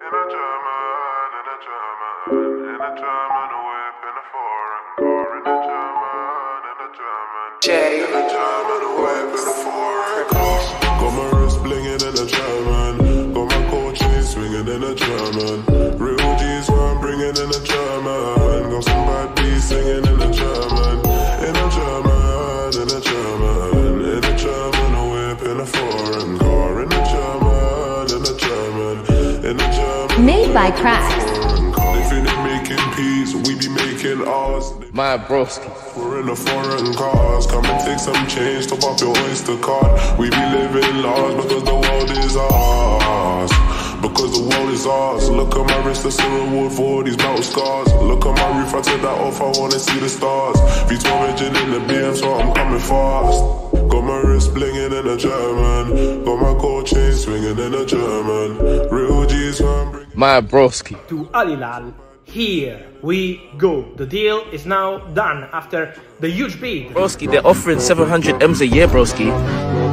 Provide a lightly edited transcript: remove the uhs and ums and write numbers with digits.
In a German, in a German, in a German whip, in a foreign car, in a German, in a German, in a German whip, in a foreign car. Got my wrist blinging in a German, got my coach chain swinging in a German. Real G's where I'm bringing in a German, got some bad beats singing in a German, in a German, in a German, in a German whip, in a foreign car, in a German, in a German, in a German. Made by Cracks. They finish making peas, we be making ours. My broski. We're in the foreign cars, come and take some change, top up your Oyster card. We be living large because the world is ours. Because the world is ours. Look at my wrist, that's a reward for all these battle scars. Look at my roof, I take that off, I wanna see the stars. V12 engine in the BM, so I'm coming fast. Got my wrist blinging in a German, got my gold chain swinging in a German. Real G's where I'm bringing My broski. To Al Hilal, here we go. The deal is now done after the huge bid. Broski, they're offering 700 M's a year, broski.